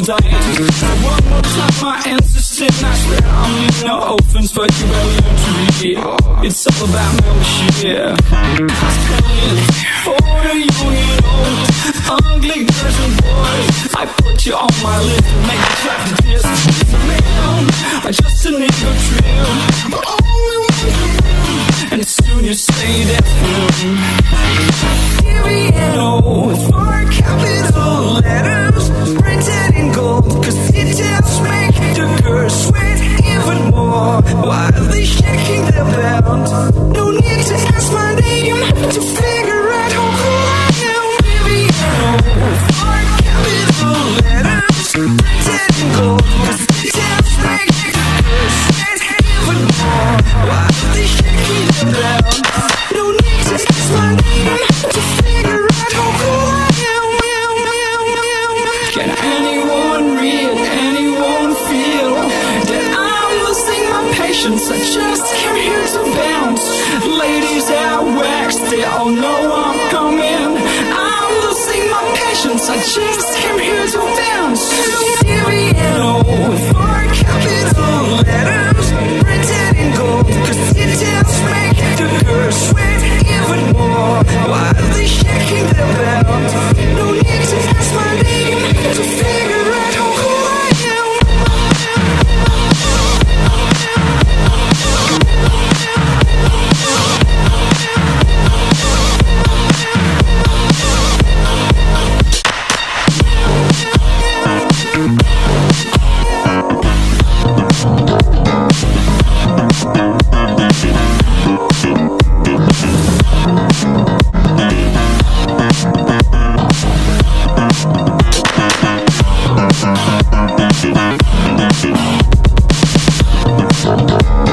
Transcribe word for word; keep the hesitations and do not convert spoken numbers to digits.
tonight. One more time I insisted, I swear I'm leaving no offense, but you better learn to read. It's all about membership. For the young and old, ugly girls and boys, I put you on my list to make you clap the disc. Man, I just a nigga trill, but only one can win, and soon you say that film. Here we go, for capital letters, printed in gold, cause details make the girls sweat even more while they shaking their belt. No need to ask my name to figure out how cool I am. Here we go, for capital letters, printed in gold, cause details make the girls sweat even more while they shaking their belt. No need to ask my name to figure out how cool I am. Can anyone read, anyone feel that I'm losing my patience? I just came here to bounce. Ladies out wax, they all know I'm coming. I'm losing my patience, I just came here to bounce. Here we go, for capital letters, printed in gold, cause details make the girls sweat even more while they shaking their belt. No need to ask my name to figure out how cool I am. We'll be right back.